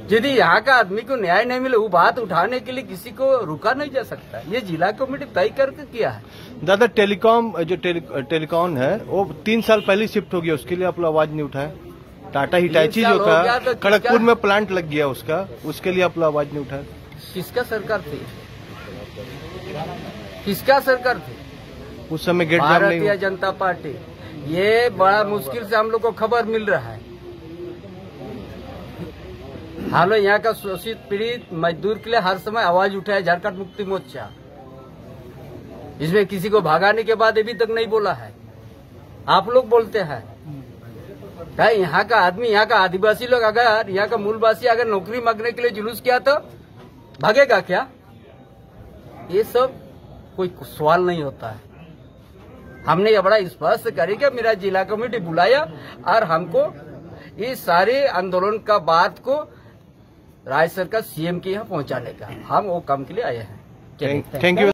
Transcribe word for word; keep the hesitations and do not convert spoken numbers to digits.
यदि यहाँ का आदमी को न्याय नहीं मिले, वो बात उठाने के लिए किसी को रुका नहीं जा सकता। ये जिला कमेटी तय करके किया है। दादा, टेलीकॉम जो टेली, टेलीकॉम है वो तीन साल पहले शिफ्ट हो गया, उसके लिए आप लोग आवाज नहीं उठाए। टाटा हिटाची जो था तो खड़गपुर में प्लांट लग गया उसका, उसके लिए आप लोग आवाज नहीं उठाए। किसका सरकार थी? किसका सरकार थी उस समय? गेट जाम नहीं? भारतीय जनता पार्टी। ये बड़ा मुश्किल से हम लोग को खबर मिल रहा है। हम लोग यहाँ का शोषित पीड़ित मजदूर के लिए हर समय आवाज उठाया झारखंड मुक्ति मोर्चा। इसमें किसी को भगाने के बाद अभी तक नहीं बोला है। आप लोग बोलते हैं। क्या यहाँ का आदमी, यहाँ का आदिवासी लोग अगर, यहाँ का मूलवासी अगर नौकरी मांगने के लिए जुलूस किया तो भागेगा क्या? ये सब कोई सवाल नहीं होता है। हमने ये बड़ा स्पष्ट करी कि मेरा जिला कमेटी बुलाया और हमको इस सारे आंदोलन का बात को राज्य सरकार सीएम के यहाँ पहुंचाने का, हम वो काम के लिए आए हैं। Thank you.